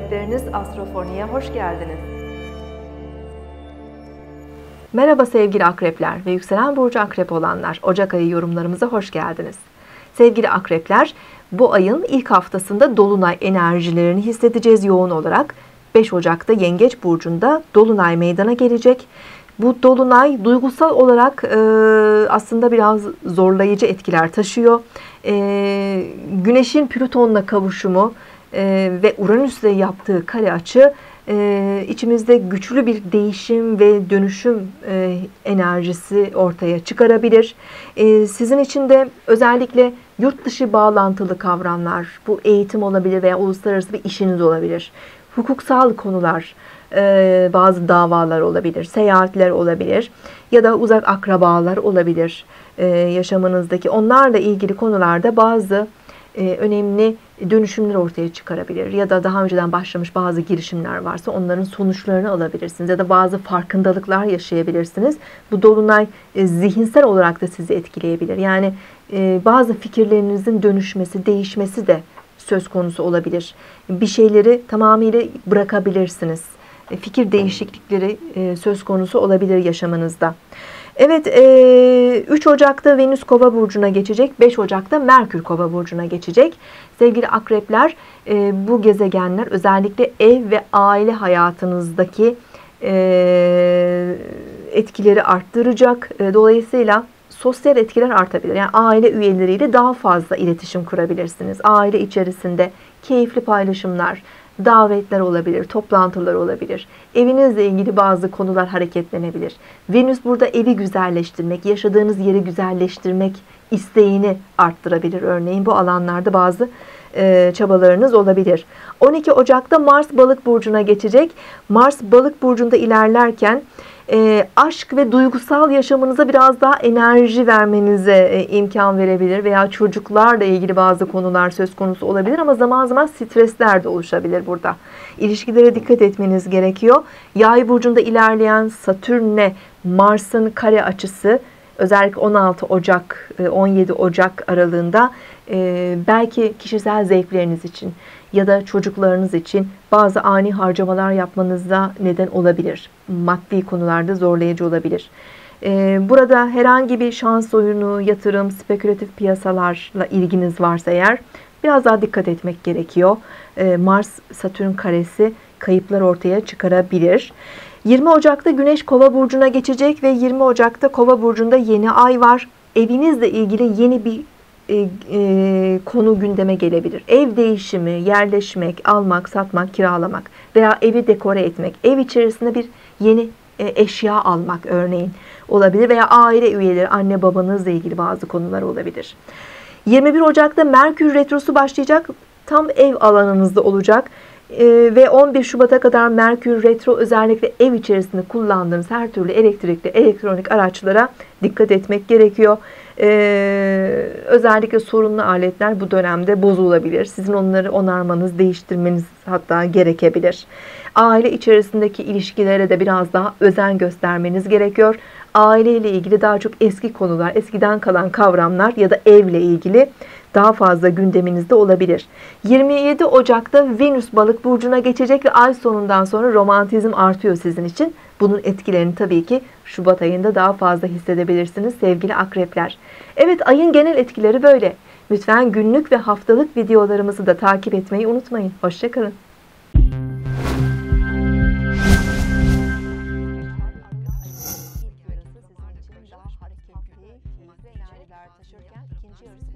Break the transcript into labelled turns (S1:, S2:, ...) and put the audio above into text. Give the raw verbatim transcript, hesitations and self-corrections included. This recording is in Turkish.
S1: Rehberiniz Astrofoni'ye hoş geldiniz. Merhaba sevgili akrepler ve yükselen burcu akrep olanlar. Ocak ayı yorumlarımıza hoş geldiniz. Sevgili akrepler, bu ayın ilk haftasında dolunay enerjilerini hissedeceğiz yoğun olarak. beş Ocak'ta Yengeç burcunda dolunay meydana gelecek. Bu dolunay duygusal olarak e, aslında biraz zorlayıcı etkiler taşıyor. E, Güneşin Plüton'la kavuşumu e, ve Uranüs'le yaptığı kare açı e, içimizde güçlü bir değişim ve dönüşüm e, enerjisi ortaya çıkarabilir. E, sizin için de özellikle yurt dışı bağlantılı kavramlar, bu eğitim olabilir veya uluslararası bir işiniz olabilir. Hukuksal konular, bazı davalar olabilir, seyahatler olabilir ya da uzak akrabalar olabilir yaşamınızdaki. Onlarla ilgili konularda bazı önemli dönüşümler ortaya çıkarabilir ya da daha önceden başlamış bazı girişimler varsa onların sonuçlarını alabilirsiniz ya da bazı farkındalıklar yaşayabilirsiniz. Bu dolunay zihinsel olarak da sizi etkileyebilir. Yani bazı fikirlerinizin dönüşmesi, değişmesi de söz konusu olabilir. Bir şeyleri tamamıyla bırakabilirsiniz. Fikir değişiklikleri söz konusu olabilir yaşamınızda. Evet, üç Ocak'ta Venüs Kova burcuna geçecek. beş Ocak'ta Merkür Kova burcuna geçecek. Sevgili akrepler, bu gezegenler özellikle ev ve aile hayatınızdaki etkileri arttıracak. Dolayısıyla sosyal etkiler artabilir. Yani aile üyeleriyle daha fazla iletişim kurabilirsiniz. Aile içerisinde keyifli paylaşımlar, davetler olabilir, toplantılar olabilir. Evinizle ilgili bazı konular hareketlenebilir. Venüs burada evi güzelleştirmek, yaşadığınız yeri güzelleştirmek isteğini arttırabilir. Örneğin bu alanlarda bazı e, çabalarınız olabilir. on iki Ocak'ta Mars Balık burcuna geçecek. Mars Balık burcunda ilerlerken E, aşk ve duygusal yaşamınıza biraz daha enerji vermenize e, imkan verebilir veya çocuklarla ilgili bazı konular söz konusu olabilir ama zaman zaman stresler de oluşabilir burada. İlişkilere dikkat etmeniz gerekiyor. Yay burcunda ilerleyen Satürn'le Mars'ın kare açısı özellikle on altı Ocak on yedi Ocak aralığında e, belki kişisel zevkleriniz için ya da çocuklarınız için bazı ani harcamalar yapmanıza neden olabilir. Maddi konularda zorlayıcı olabilir. Burada herhangi bir şans oyunu, yatırım, spekülatif piyasalarla ilginiz varsa eğer biraz daha dikkat etmek gerekiyor. Mars-Satürn karesi kayıplar ortaya çıkarabilir. yirmi Ocak'ta Güneş Kova burcuna geçecek ve yirmi Ocak'ta Kova burcunda yeni ay var. Evinizle ilgili yeni bir E, e, konu gündeme gelebilir. Ev değişimi, yerleşmek, almak, satmak, kiralamak veya evi dekore etmek, ev içerisinde bir yeni e, eşya almak örneğin olabilir veya aile üyeleri, anne babanızla ilgili bazı konular olabilir. yirmi bir Ocak'ta Merkür Retrosu başlayacak. Tam ev alanınızda olacak. E, ve on bir Şubat'a kadar Merkür Retro özellikle ev içerisinde kullandığınız her türlü elektrikli, elektronik araçlara dikkat etmek gerekiyor. Ee, özellikle sorunlu aletler bu dönemde bozulabilir. Sizin onları onarmanız, değiştirmeniz hatta gerekebilir. Aile içerisindeki ilişkilere de biraz daha özen göstermeniz gerekiyor. Aile ile ilgili daha çok eski konular, eskiden kalan kavramlar ya da evle ilgili daha fazla gündeminizde olabilir. yirmi yedi Ocak'ta Venüs Balık burcuna geçecek ve ay sonundan sonra romantizm artıyor sizin için. Bunun etkilerini tabii ki Şubat ayında daha fazla hissedebilirsiniz sevgili akrepler. Evet, ayın genel etkileri böyle. Lütfen günlük ve haftalık videolarımızı da takip etmeyi unutmayın. Hoşça kalın. Taşırken ikinci yarısı